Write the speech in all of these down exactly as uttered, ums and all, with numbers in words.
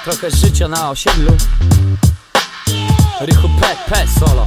Trochę życia na osiedlu. Rychu P P solo.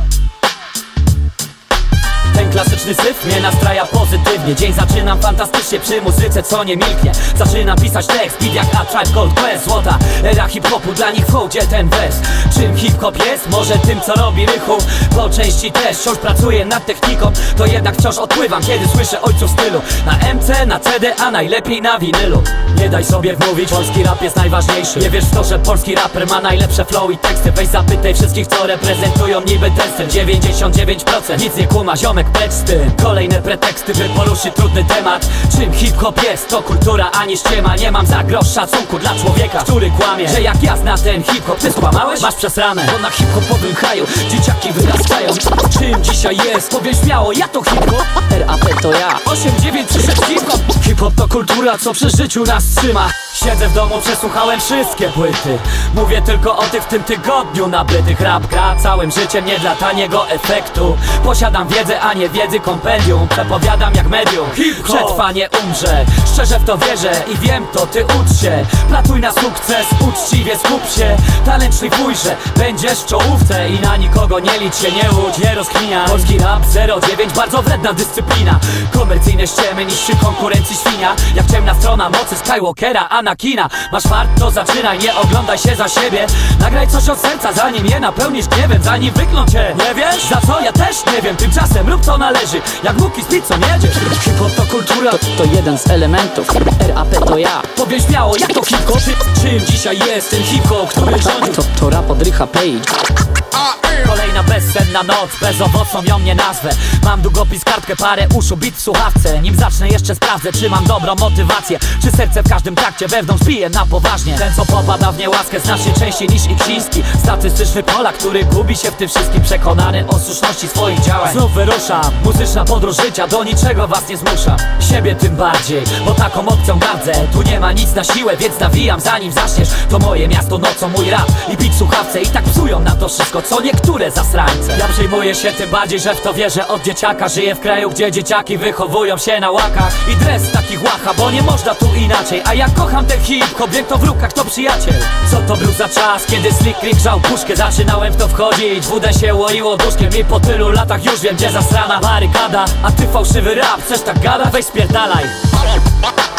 Ten klasyczny syf mnie nastraja pozytywnie. Dzień zaczynam fantastycznie przy muzyce, co nie milknie. Zaczynam pisać tekst, beat jak A Tribe Called Quest. Złota era hip-hopu, dla nich w hołdzie ten wers. Czym hip-hop jest? Może tym, co robi Rychu. Po części też wciąż pracuję nad techniką. To jednak wciąż odpływam, kiedy słyszę ojców stylu. Na M C, na C D, a najlepiej na winylu. Nie daj sobie wmówić, polski rap jest najważniejszy. Nie wiesz w to, że polski raper ma najlepsze flow i teksty. Weź zapytaj wszystkich, co reprezentują niby ten styl. dziewięćdziesiąt dziewięć procent nic nie kuma, ziomek, precz z tym. Kolejne preteksty, by poruszyć trudny temat. Czym hip-hop jest? To kultura, a nie ściema. Nie mam za grosz szacunku dla człowieka, który kłamie, że jak ja zna ten hip-hop. Ty skłamałeś? Masz przesrane, bo na hip-hopowym kraju dzieciaki wyrastają. Czym dzisiaj jest? Powiedz śmiało, ja to hip-hop. R A P to ja. osiem dziewięć przyszedł hip-hop. Hip-hop to kultura, co przy życiu nas trzyma. Siedzę w domu, przesłuchałem wszystkie płyty. Mówię tylko o tych w tym tygodniu nabytych. Rap gra całym życiem, nie dla taniego efektu. Posiadam wiedzę, a nie wiedzy kompendium. Przepowiadam jak medium, przetrwanie umrze. Szczerze w to wierzę i wiem to, ty ucz się. Platuj na sukces, uczciwie skup się. Talent szlifuj, że będziesz w czołówce. I na nikogo nie licz się, nie łudź, nie rozkminiaj. Polski rap zero dziewięć, bardzo wredna dyscyplina. Komercyjne ściemy, niższy konkurencji świnia. Jak ciemna strona mocy Skywalkera, Anakina. Masz fart, to zaczynaj, nie oglądaj się za siebie. Nagraj coś od serca, zanim je napełnisz gniewem. Zanim wyklną cię, nie wiesz? Za co? Ja też nie wiem. Tymczasem rób co należy, jak Łuki z pizzą jedziesz. Hip-hop to kultura, to, to jeden z elementów. R A P to ja. Powiedz śmiało, jak to hip-hop? Czym dzisiaj jest ten hip-hop, który rządzi? To, to rap od Rycha Page. Kolejna bezsenna noc, bezowocną ją nie nazwę. Mam długopis, kartkę, parę uszu, bit w słuchawce. Nim zacznę jeszcze sprawdzę, czy mam dobrą motywację. Czy serce w każdym trakcie wewnątrz bije na poważnie. Ten, co popada w niełaskę znacznie częściej niż Iksiński. Statystyczny Polak, który gubi się w tym wszystkim. Przekonany o słuszności swoich działań. Znów wyruszam, muzyczna podróż życia. Do niczego was nie zmuszam, siebie tym bardziej, bo taką opcją gardzę. Tu nie ma nic na siłę, więc nawijam zanim zaczniesz. To moje miasto nocą, mój rap i bit w słuchawce. I tak psują na to wszystko, co niektóre zasrańce. Ja przejmuję się tym bardziej, że w to wierzę od dzieciaka. Żyję w kraju, gdzie dzieciaki wychowują się na łakach. I dres takich łacha, bo nie można tu inaczej. A ja kocham ten hip-hop, jak to wróg, jak to przyjaciel. Co to był za czas, kiedy Slick Rick grzał puszkę. Zaczynałem w to wchodzić, W D się łoiło duszkiem. I po tylu latach już wiem, gdzie zasrana barykada. A ty fałszywy rap, chcesz tak gada? Weź spierdalaj.